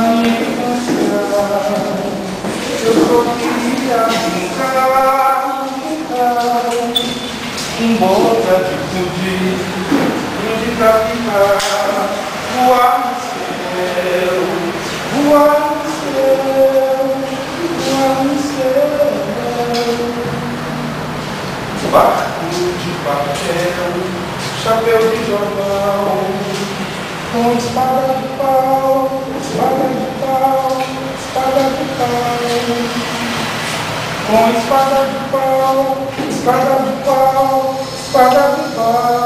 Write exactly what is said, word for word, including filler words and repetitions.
Eu só queria brincar, brincar, com boca de pudim, de capitã, voar no céu, voar no céu, voar no céu. Barco de papel, chapéu de jornal, com espada de pau, espada de pau, espada de pau. Com espada de pau, espada de pau, espada de pau.